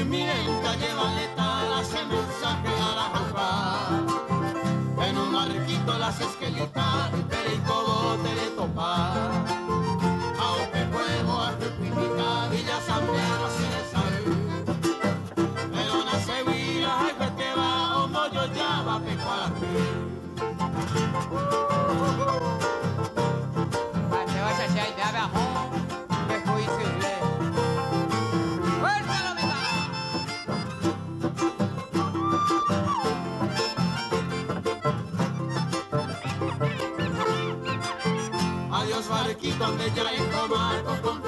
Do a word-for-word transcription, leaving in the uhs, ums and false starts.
mientras lleva letal hace mensaje a la ropa. En un barquito las esquelitas, perico bote de topar. Aunque puedo a tu pimita, Villa San Pedro sin el sal. Pero una sevilla, jefe que va, o no yo ya va a pecar aquí. Te vas a hacer de abajo, que juicio. Adiós barquito, ande ya en Comarco con